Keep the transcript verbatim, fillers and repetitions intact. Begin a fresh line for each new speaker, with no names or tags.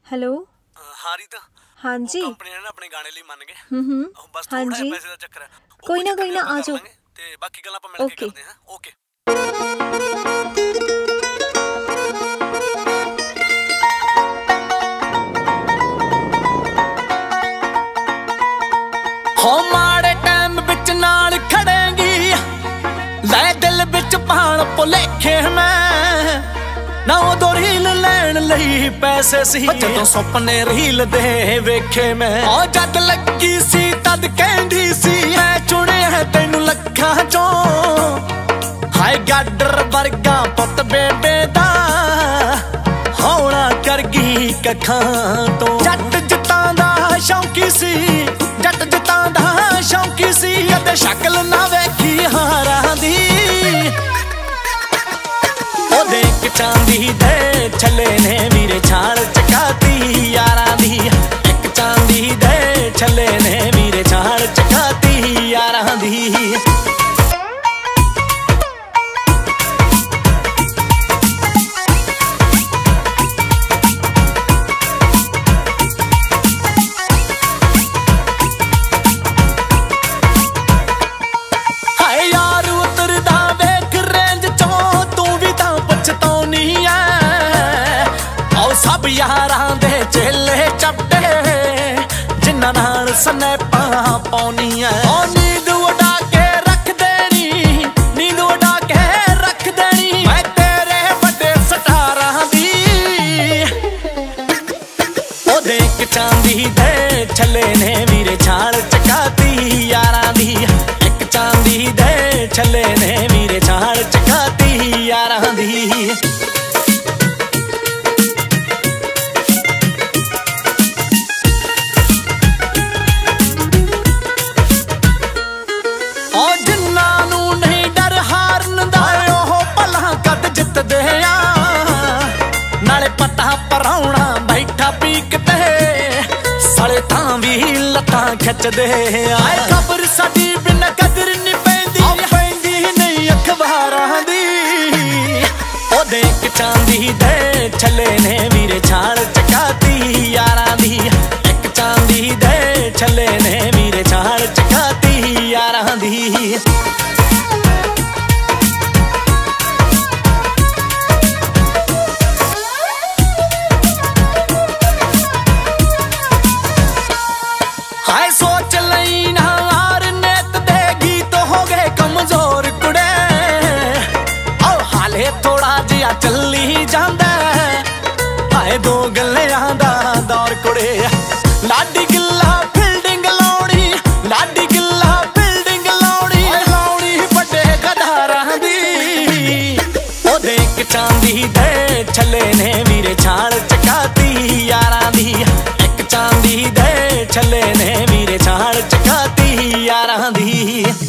Hello.
हाँ रीता।
हाँ जी।
Company ने अपने गाने लिए मान गए।
हम्म
बस
हाँ
थोड़ा
जी।
पैसे का चक्कर है।
कोई ना कोई ना आ जाओ।
ते बाकी गल्लां ਆਪਾਂ मिल के करते हैं। ओके। हो माड़े टाइम बिच नाल खड़ेंगी ले दिल बिच पाण भुलेखे मैं ना उदो रील लैण लई पैसे सी जदों सुपने रील दे वेखे मैं ओ जद लगी सी तद कहंदी सी मैं चुने है तैनू लखां चों हाय गाडर वर्गा पुत बेबे दा होना कर गई कखां तो जट जतां दा शौकी सी जट जतां दा शौकी सी कदे शक्ल ना वेखी हारां दी ओ देख चांदी दे छले ने वीरे छाल चकाती यारां दी एक चांदी दे छले ने वीरे छाल चकाती यारां दी सब यारां दे चेले चपटे जिन्ना नाल स्नैपां पाउनियां ओ नींद उड़ा के रख देनी नींद उड़ा के रख देनी मैं तेरे बड़े सटारां दी ओ देख चांदी दे छले ने वीरे छाल चकाती यारां दी एक चांदी दे छले ने वीरे छाल चकाती यारां दी पराउणा बैठा पीकते साले तां भी लत्तां खिचदे आए खबर साडी बिन कदर नहीं पैंदी पैंदी नहीं अखबारां दी ओ देख चांदी दे छले ने वीरे छाल चकाती यारां दी एक चांदी दे छले ने वीरे छाल चकाती यारां दी सोच लई ना हार नेत देगी तो हो गए कमजोर कुड़े ओ हाले थोड़ा जिहा चली जांदा हाए दो गल्लियां दा दौर कुड़े लाडी गिल्ला फील्डिंग लाउणी लाडी गिल्ला फील्डिंग लाउणी लाउणी बड़े गधारां दी ओ देख चांदी दे छले ने वीरे छाल चकाती यारां दी एक चांदी दे छले ने वीरे छाल चकाती यारां दी।